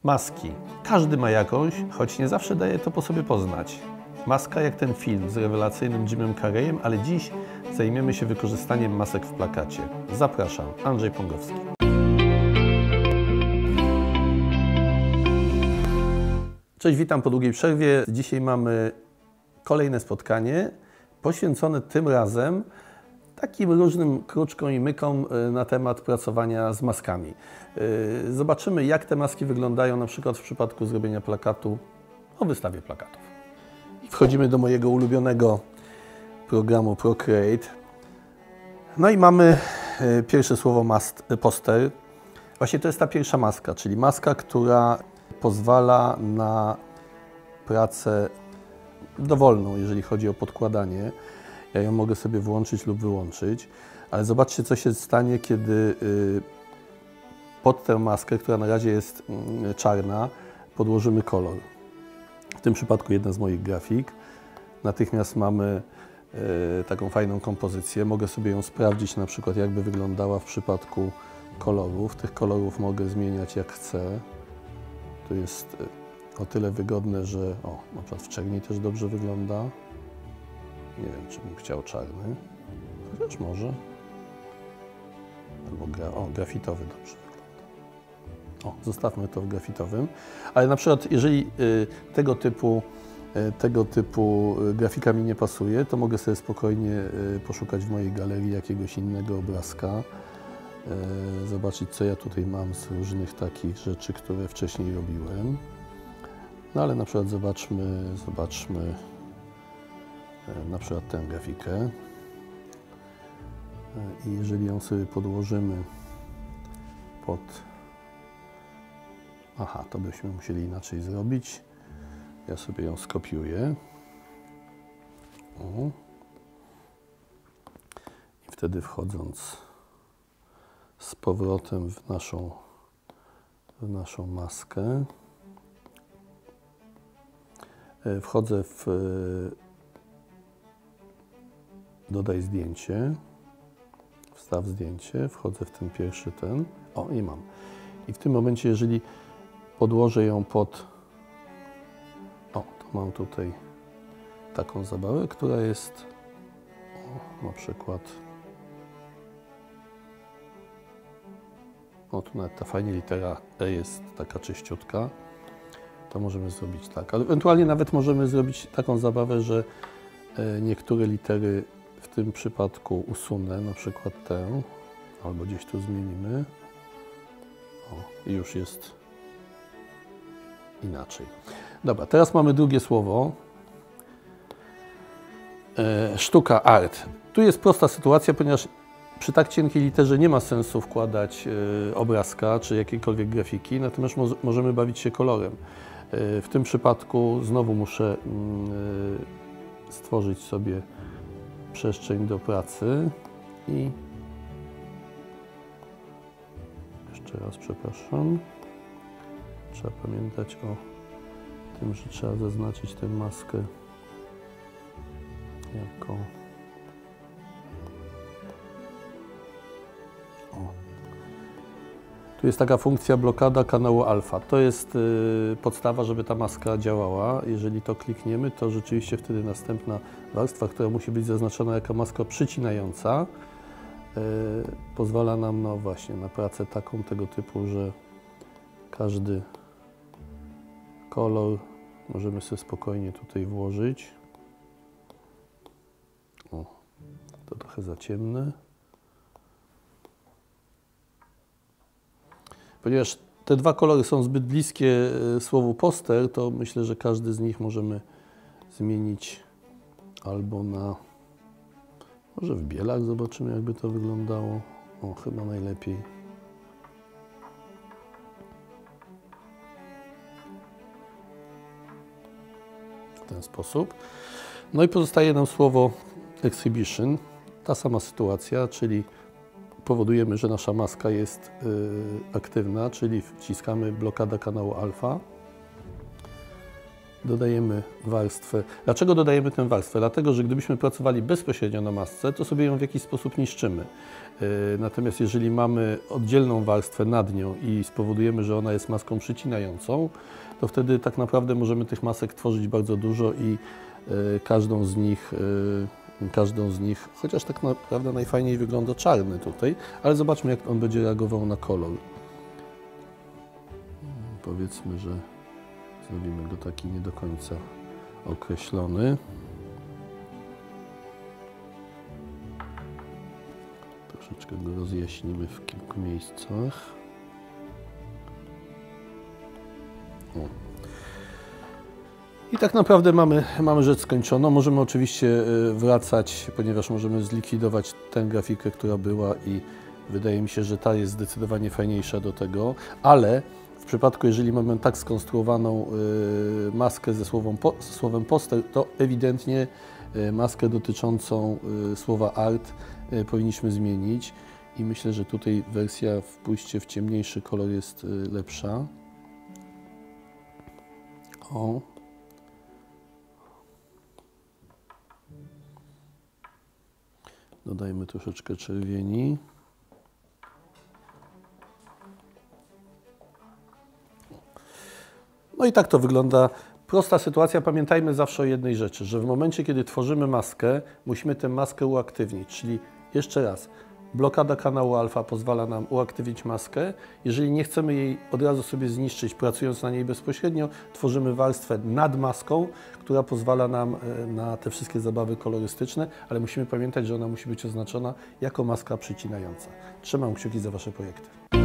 Maski. Każdy ma jakąś, choć nie zawsze daje to po sobie poznać. Maska jak ten film z rewelacyjnym Jimem Carreyem, ale dziś zajmiemy się wykorzystaniem masek w plakacie. Zapraszam, Andrzej Pongowski. Cześć, witam po długiej przerwie. Dzisiaj mamy kolejne spotkanie poświęcone tym razem takim różnym kruczkom i mykom na temat pracowania z maskami. Zobaczymy, jak te maski wyglądają na przykład w przypadku zrobienia plakatu o wystawie plakatów. Wchodzimy do mojego ulubionego programu Procreate. No i mamy pierwsze słowo poster. Właśnie to jest ta pierwsza maska, czyli maska, która pozwala na pracę dowolną, jeżeli chodzi o podkładanie. Ja ją mogę sobie włączyć lub wyłączyć, ale zobaczcie, co się stanie, kiedy pod tę maskę, która na razie jest czarna, podłożymy kolor. W tym przypadku jedna z moich grafik. Natychmiast mamy taką fajną kompozycję. Mogę sobie ją sprawdzić, na przykład jakby wyglądała w przypadku kolorów. Tych kolorów mogę zmieniać jak chcę. To jest o tyle wygodne, że na przykład w czerni też dobrze wygląda. Nie wiem, czy bym chciał czarny, chociaż może. Albo grafitowy dobrze wygląda. Zostawmy to w grafitowym. Ale na przykład, jeżeli tego typu grafika mi nie pasuje, to mogę sobie spokojnie poszukać w mojej galerii jakiegoś innego obrazka. Zobaczyć, co ja tutaj mam z różnych takich rzeczy, które wcześniej robiłem. No ale na przykład zobaczmy na przykład tę grafikę i jeżeli ją sobie podłożymy pod... to byśmy musieli inaczej zrobić. Ja sobie ją skopiuję. I wtedy wchodząc z powrotem w naszą maskę, wchodzę w dodaj zdjęcie, wstaw zdjęcie, wchodzę w ten pierwszy i mam. I w tym momencie, jeżeli podłożę ją pod, to mam tutaj taką zabawę, która jest, na przykład, tu nawet ta fajnie litera E jest taka czyściutka, to możemy zrobić tak. Ale ewentualnie nawet możemy zrobić taką zabawę, że niektóre litery w tym przypadku usunę, na przykład tę, albo gdzieś tu zmienimy. I już jest inaczej. Dobra, teraz mamy drugie słowo. Sztuka, art. Tu jest prosta sytuacja, ponieważ przy tak cienkiej literze nie ma sensu wkładać obrazka czy jakiejkolwiek grafiki, natomiast możemy bawić się kolorem. W tym przypadku znowu muszę stworzyć sobie przestrzeń do pracy i jeszcze raz przepraszam, trzeba pamiętać o tym, że trzeba zaznaczyć tę maskę jako tu jest taka funkcja blokada kanału alfa. To jest podstawa, żeby ta maska działała. Jeżeli to klikniemy, to rzeczywiście wtedy następna warstwa, która musi być zaznaczona jako maska przycinająca, pozwala nam właśnie na pracę taką tego typu, że każdy kolor możemy sobie spokojnie tutaj włożyć. To trochę za ciemne. Ponieważ te dwa kolory są zbyt bliskie słowu poster, to myślę, że każdy z nich możemy zmienić albo na... Może w bielach zobaczymy, jakby to wyglądało. Chyba najlepiej. W ten sposób. No i pozostaje nam słowo exhibition. Ta sama sytuacja, czyli powodujemy, że nasza maska jest aktywna, czyli wciskamy blokada kanału alfa. Dodajemy warstwę. Dlaczego dodajemy tę warstwę? Dlatego, że gdybyśmy pracowali bezpośrednio na masce, to sobie ją w jakiś sposób niszczymy. Natomiast jeżeli mamy oddzielną warstwę nad nią i spowodujemy, że ona jest maską przycinającą, to wtedy tak naprawdę możemy tych masek tworzyć bardzo dużo i każdą z nich, chociaż tak naprawdę najfajniej wygląda czarny tutaj, ale zobaczmy, jak on będzie reagował na kolor. Powiedzmy, że zrobimy go taki nie do końca określony. Troszeczkę go rozjaśnimy w kilku miejscach. O. I tak naprawdę mamy rzecz skończoną. Możemy oczywiście wracać, ponieważ możemy zlikwidować tę grafikę, która była i wydaje mi się, że ta jest zdecydowanie fajniejsza do tego, ale w przypadku, jeżeli mamy tak skonstruowaną maskę ze słowem poster, to ewidentnie maskę dotyczącą słowa art powinniśmy zmienić i myślę, że tutaj wersja w pójście w ciemniejszy kolor jest lepsza. O. Dodajmy troszeczkę czerwieni. No i tak to wygląda. Prosta sytuacja. Pamiętajmy zawsze o jednej rzeczy, że w momencie, kiedy tworzymy maskę, musimy tę maskę uaktywnić. Czyli jeszcze raz, blokada kanału alfa pozwala nam uaktywnić maskę. Jeżeli nie chcemy jej od razu sobie zniszczyć, pracując na niej bezpośrednio, tworzymy warstwę nad maską, która pozwala nam na te wszystkie zabawy kolorystyczne, ale musimy pamiętać, że ona musi być oznaczona jako maska przycinająca. Trzymam kciuki za Wasze projekty.